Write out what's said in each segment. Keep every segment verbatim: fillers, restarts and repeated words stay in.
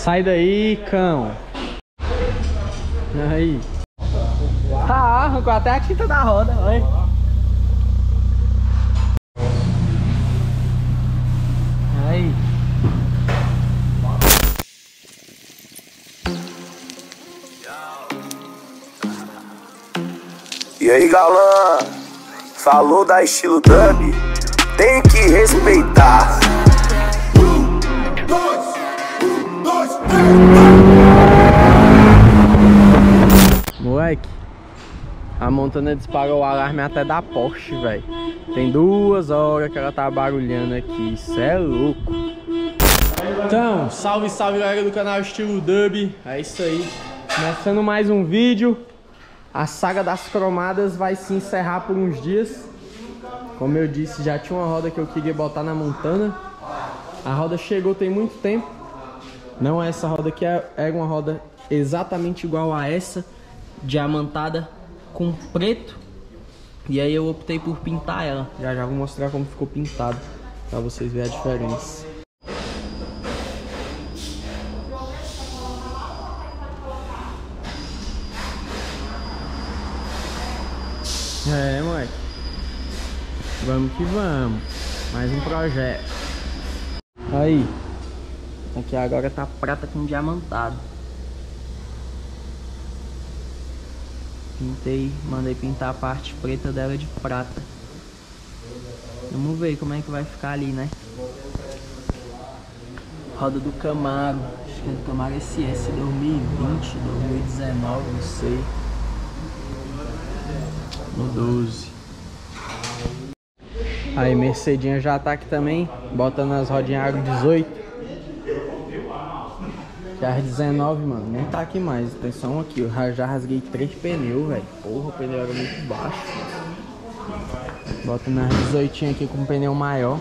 Sai daí, cão. Aí. Ah, arrancou até a tinta da roda, olha. Aí. E aí, galã? Falou da estilo dub? Tem que respeitar. Moleque, a Montana disparou o alarme até da Porsche, velho. Tem duas horas que ela tá barulhando aqui, isso é louco. Então, salve, salve galera do canal Estilo Dub. É isso aí, começando mais um vídeo. A saga das cromadas vai se encerrar por uns dias. Como eu disse, já tinha uma roda que eu queria botar na Montana. A roda chegou tem muito tempo. Não é essa roda aqui, era uma roda exatamente igual a essa, diamantada com preto. E aí eu optei por pintar ela. Já já vou mostrar como ficou pintado, pra vocês verem a diferença. É, moleque. Vamos que vamos. Mais um projeto. Aí. Aqui agora tá prata com diamantado. Pintei, mandei pintar a parte preta dela de prata. Vamos ver como é que vai ficar ali, né? Roda do Camaro. Acho que é do Camaro S S dois mil e vinte, dois mil e dezenove, não sei. No doze. Aí, Mercedinha já tá aqui também, botando as rodinhas Aro dezoito. Já dezenove, mano, nem tá aqui mais. Tem só um aqui, eu já rasguei três pneus, velho. Porra, o pneu era muito baixo. Bota nas dezoito aqui com um pneu maior.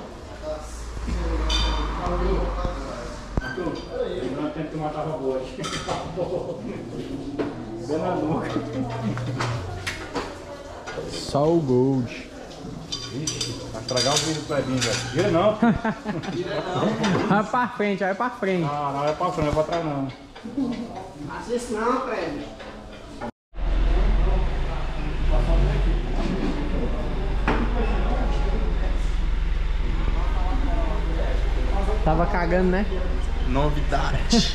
Só o Gold. Ixi, vai estragar o vídeo do Clebinho, velho. Gira não. Gira não. Vai pra frente, vai pra frente. Não, não é pra frente, não é pra trás não. Assiste não, Clebinho. Tava cagando, né? Novidade.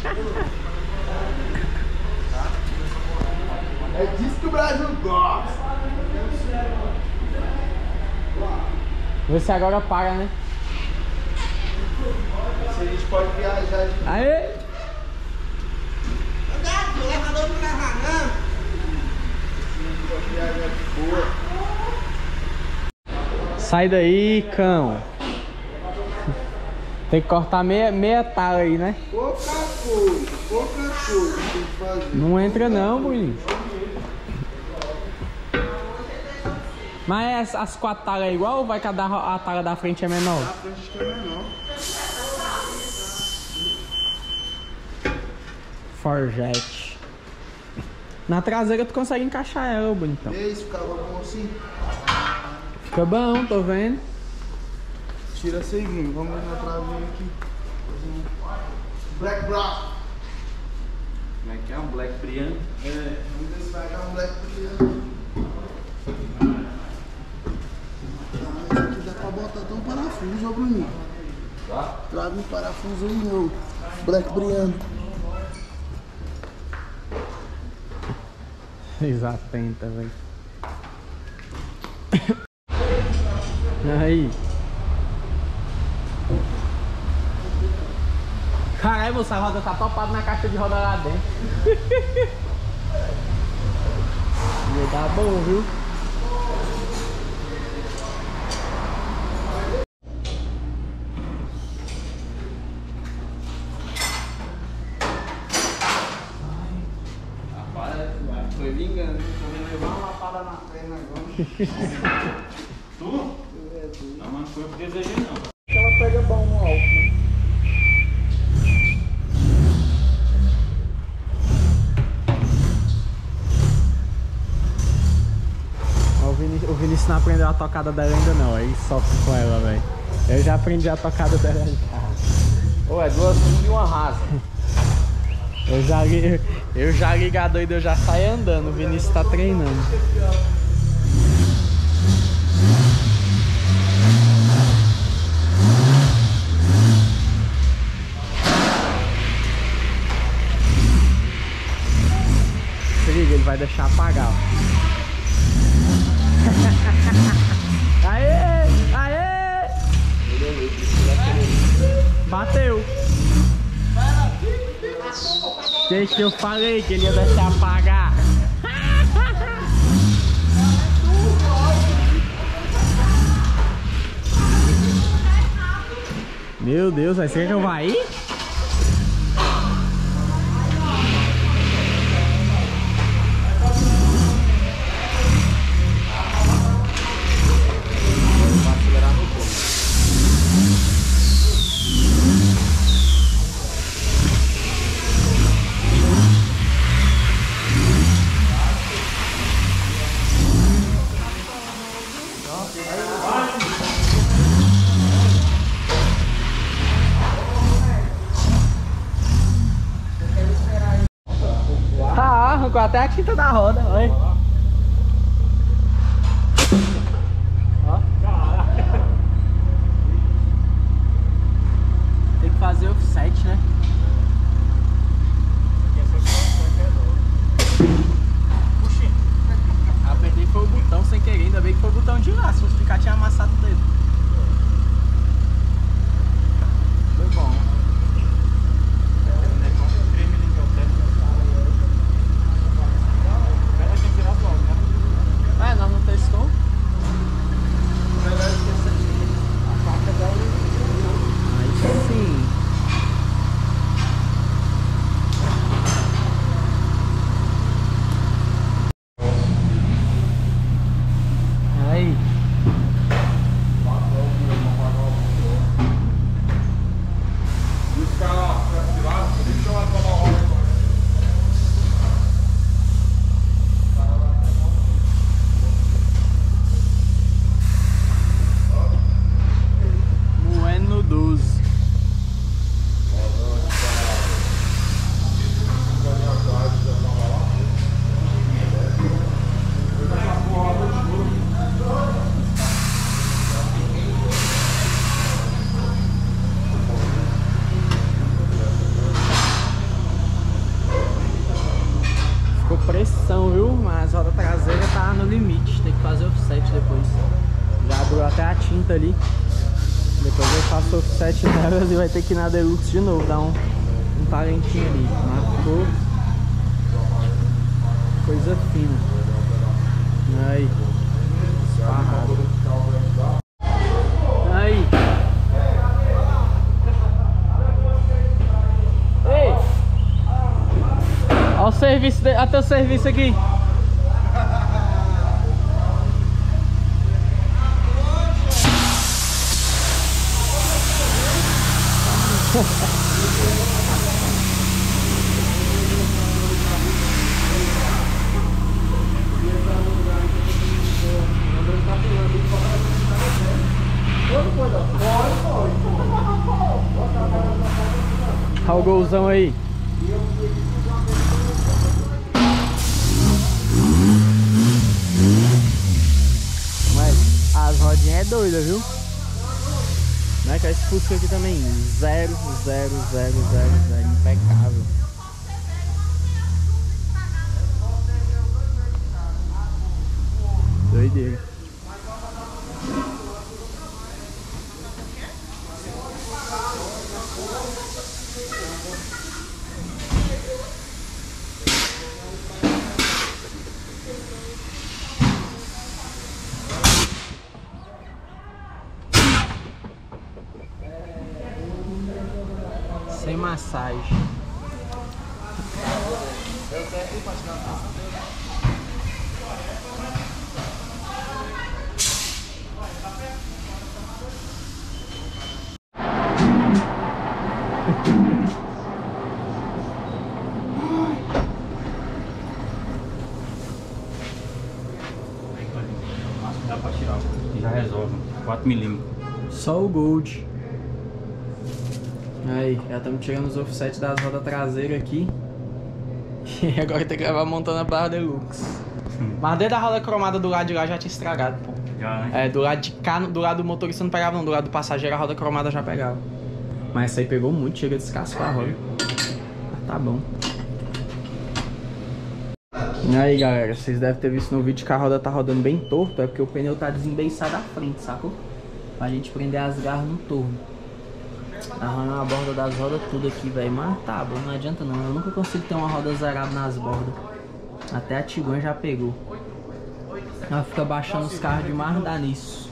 É disso que o Brasil gosta. Vê se agora para, né? Se a gente pode viajar de... Aê! Gato, o elevador não leva não. Se a gente pode viajar de boa. Sai daí, cão. Tem que cortar meia, meia tala aí, né? Pouca coisa, pouca coisa tem que fazer. Não entra não, Bruninho. Mas as quatro talas é igual ou vai cada a tala da frente é menor? A frente que é menor. Forjete. Na traseira tu consegue encaixar ela, bonitão. E isso, ficava bom assim? Fica bom, tô vendo. Tira essa aí, Bruno. Vamos ver na travinha aqui. Black Brown. Como é que é? Um Black Brian? É, vamos ver se vai dar um Black Brown. Ah, aqui dá pra botar até um parafuso, ó, Bruninho. Tá? Trava um parafuso aí não. Black Brian. Exatamente, velho. Aí. Caralho, moça, a roda tá topada na caixa de roda lá dentro. Vai dar bom, viu? Foi vingando, tô levar uma lapada na perna agora. Tu? Não, mas não foi o que desejei não. Ela pega bom no alto, né? O Vinícius, o Vinícius não aprendeu a tocada dela ainda não, aí sofre com ela, velho. Eu já aprendi a tocada dela em casa. Ô, é duas fundas e uma rasa. Eu já, li, eu já ligado doido, eu já saio andando. O Vinícius tá treinando. Se liga, ele vai deixar apagar, ó. Aê! Aê! Bateu! Gente, que eu falei que ele ia deixar apagar. Meu Deus, vai ser que eu vou ir? Ah, arrancou até a tinta da roda, olha. Ó. Tem que fazer offset, né? Puxa. Apertei foi o botão sem querer, ainda bem que foi o botão de lá, se fosse ficar tinha amassado o dedo. Foi bom. Ah, nós não testou? Aí sim. Aí. Moendo doze. Ficou pressão, viu? Mas a roda traseira tá no limite. Tem que fazer offset depois. Já abriu até a tinta ali. Depois eu faço offset nelas e vai ter que ir na Deluxe de novo. Dar um, um talentinho ali. Mas ficou coisa fina. Aí. Esparrado. Aí. Ei! Olha o serviço, de... olha teu serviço aqui. Olha o golzão aí. Mas as rodinhas é doida, viu? Não é que esse Fusca aqui também, zero, zero, zero, zero, zero, impecável. Doideira. Sem massagem. Dá pra tirar, já resolve. quatro milímetros. Só o Gold. Aí, já estamos tirando os offsets das rodas traseiras aqui. E agora tem que levar montando a barra deluxe. Mas desde a roda cromada do lado de lá já tinha estragado, pô. Já, né? É, do lado de cá, do lado do motorista não pegava não, do lado do passageiro a roda cromada já pegava. Mas essa aí pegou muito, chega a descascar a roda. Mas tá bom. E aí galera, vocês devem ter visto no vídeo que a roda tá rodando bem torto, é porque o pneu tá desembeiçado à frente, sacou? Pra gente prender as garras no torno. Arranhando a borda das rodas tudo aqui, velho. Mas tá bom, não adianta não. Eu nunca consigo ter uma roda zerada nas bordas. Até a Tiguan já pegou. Ela fica baixando os carros demais, não dá nisso.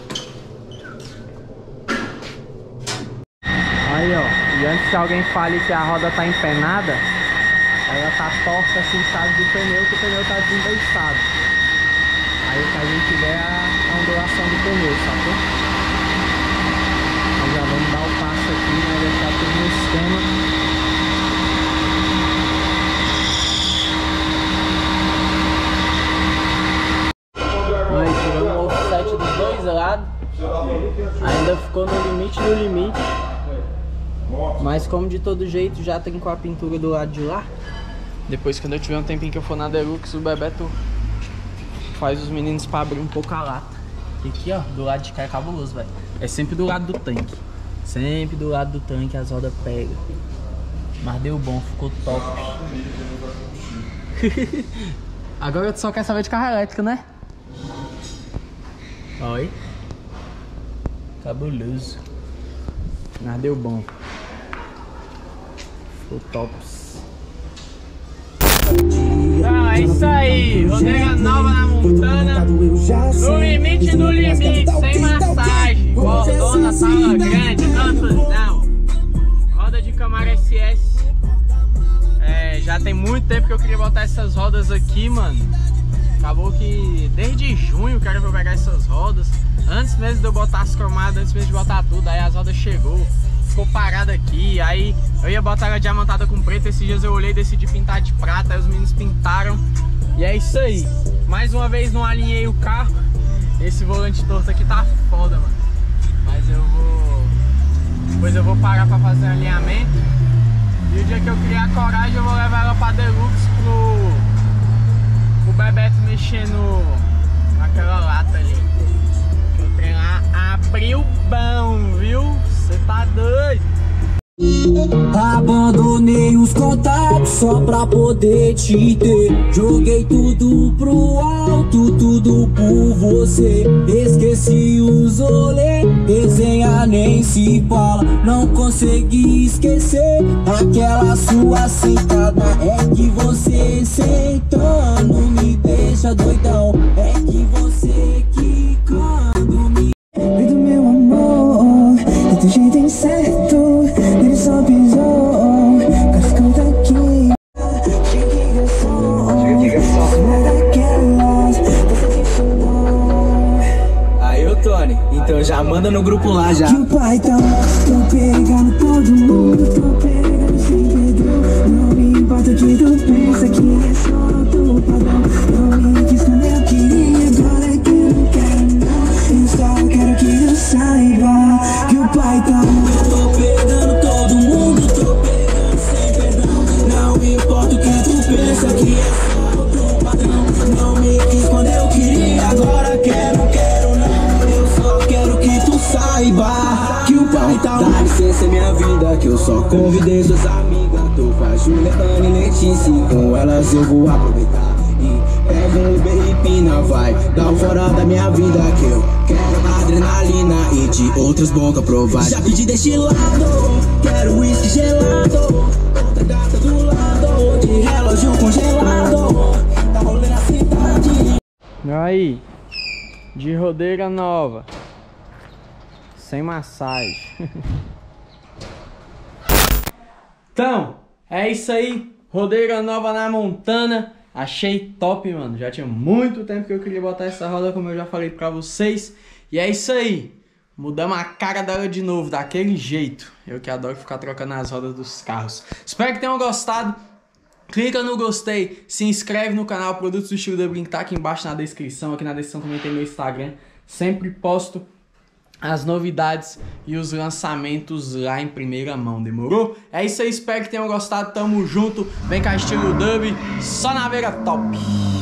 Aí ó, e antes que alguém fale que a roda tá empenada, ela tá torta assim, sabe, do pneu, que o pneu tá desembeiçado. Aí o que a gente vê é a ondulação do pneu, sacou? Nós já vamos dar o passo aqui, né? Deixar tudo no esquema. Aí tiramos o offset dos dois lados. Ainda ficou no limite do limite. Mas como de todo jeito já trincou a pintura do lado de lá. Depois quando eu tiver um tempinho que eu for na Deluxe, o Bebeto faz os meninos pra abrir um pouco a lata. E aqui ó, do lado de cá é cabuloso, velho. É sempre do lado do tanque. Sempre do lado do tanque as rodas pegam. Mas deu bom, ficou top. Agora tu só quer saber de carro elétrico, né? Oi. Cabuloso. Mas deu bom. Ficou tops. Então é isso aí. Rodega nova na Montana. No limite do limite, sem massagem. Gordona, sala grande, não, não. Roda de Camaro S S. É, já tem muito tempo que eu queria botar essas rodas aqui, mano. Acabou que desde junho eu quero pra pegar essas rodas. Antes mesmo de eu botar as cromadas, antes mesmo de botar tudo, aí as rodas chegou, ficou parada aqui. Aí eu ia botar ela diamantada com preto. Esses dias eu olhei e decidi pintar de prata. Aí os meninos pintaram. E é isso aí. Mais uma vez não alinhei o carro. Esse volante torto aqui tá foda, mano. Mas eu vou... Depois eu vou parar pra fazer um alinhamento. E o dia que eu criar coragem eu vou levar ela pra Deluxe pro... O Bebeto mexendo naquela lata ali. O trem lá abriu bom, viu? Você tá doido? Abandonei os contatos só pra poder te ter. Joguei tudo pro alto, tudo por você. Esqueci os olhos, resenha nem se fala. Não consegui esquecer aquela sua sentada. É que você sentando me deixa doidão. É que você quicando me... Vem do meu amor, é do jeito incerto. Ele só pisou, cascando aqui. Chega de som, chega de som. Aí ô Tony, então já manda no grupo lá já. Que o pai tá, tô pegando todo mundo, tô pegando sem medo. Não me importa o que tu pensa, que é só do padrão. Não me diz quando eu queria, agora é que eu não quero não. Eu só quero que tu saiba que o pai tá, tô pegando todo mundo, tô pegando sem perdão. Não me importa o que tu pensa, que é só do padrão. Não me quis quando eu queria, agora quero, quero não. Eu só quero que tu saiba que o pai tá. Dá licença minha vida, que eu só convidei suas amigas. Tô com a Juliana e Letícia, com elas eu vou aproveitar. E pega um Uber e pina, vai dar um fora da minha vida, que eu quero adrenalina e de outras bocas provar. Já pedi destilado, quero uísque gelado. Outra gata do lado, de relógio congelado. Tá rolando a cidade. Aí, de rodeira nova, sem massagem. Então, é isso aí. Rodeira nova na Montana. Achei top, mano. Já tinha muito tempo que eu queria botar essa roda, como eu já falei pra vocês. E é isso aí. Mudamos a cara dela de novo, daquele jeito. Eu que adoro ficar trocando as rodas dos carros. Espero que tenham gostado. Clica no gostei, se inscreve no canal Produtos do Estilo da Brinco, tá aqui embaixo na descrição. Aqui na descrição também tem meu Instagram. Sempre posto as novidades e os lançamentos lá em primeira mão, demorou? É isso aí, espero que tenham gostado, tamo junto, vem cá estilo dub, só na veira top!